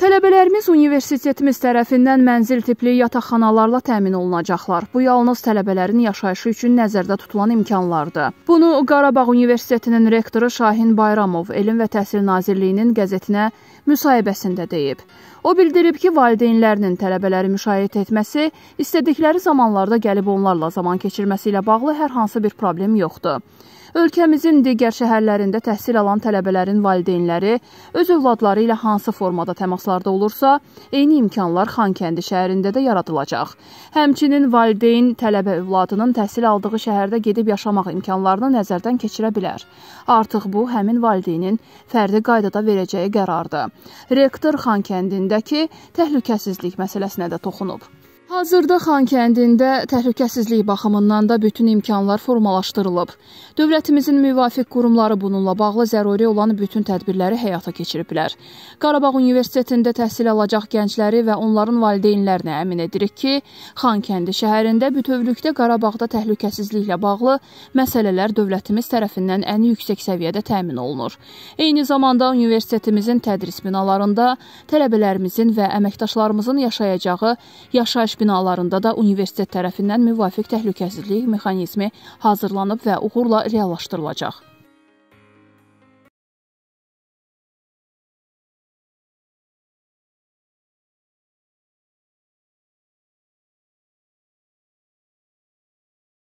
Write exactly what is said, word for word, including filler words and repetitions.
Tələbələrimiz universitetimiz tərəfindən mənzil tipli yataqxanalarla təmin olunacaqlar. Bu yalnız tələbələrin yaşayışı üçün nəzərdə tutulan imkanlardır. Bunu Qarabağ Universitetinin rektoru Şahin Bayramov Elm və Təhsil Nazirliyinin qəzetinə müsahibəsində deyib. O bildirib ki, valideynlərinin tələbələri müşayiət etməsi, istədikləri zamanlarda gəlib onlarla zaman keçirməsi ilə bağlı hər hansı bir problem yoxdur. Ölkəmizin digər şəhərlərində təhsil alan tələbələrin valideynləri öz övladları ilə hansı formada təmaslarda olursa, eyni imkanlar Xankəndi şəhərində də yaradılacaq. Həmçinin valideyn tələbə övladının təhsil aldığı şəhərdə gedib yaşamaq imkanlarını nəzərdən keçirə bilər. Artıq bu, həmin valideynin fərdi qaydada verəcəyi qərardır. Rektor Xankəndindəki təhlükəsizlik məsələsinə də toxunub. Hazırda Xankəndində təhlükəsizlik baxımından da bütün imkanlar formalaşdırılıb. Dövlətimizin müvafiq qurumları bununla bağlı zəruri olan bütün tədbirləri həyata keçiriblər. Qarabağ Universitetində təhsil alacaq gəncləri və onların valideynlərini əmin edirik ki, Xankəndi şəhərində bütövlükdə Qarabağda təhlükəsizliklə bağlı məsələlər dövlətimiz tərəfindən ən yüksək səviyyədə təmin olunur. Eyni zamanda universitetimizin tədris binalarında tələbələrimizin və əməkdaşlarımızın yaşayacağı yaşayış binalarında da universitet tərəfindən müvafiq təhlükəsizlik mexanizmi hazırlanıb və uğurla reallaşdırılacaq.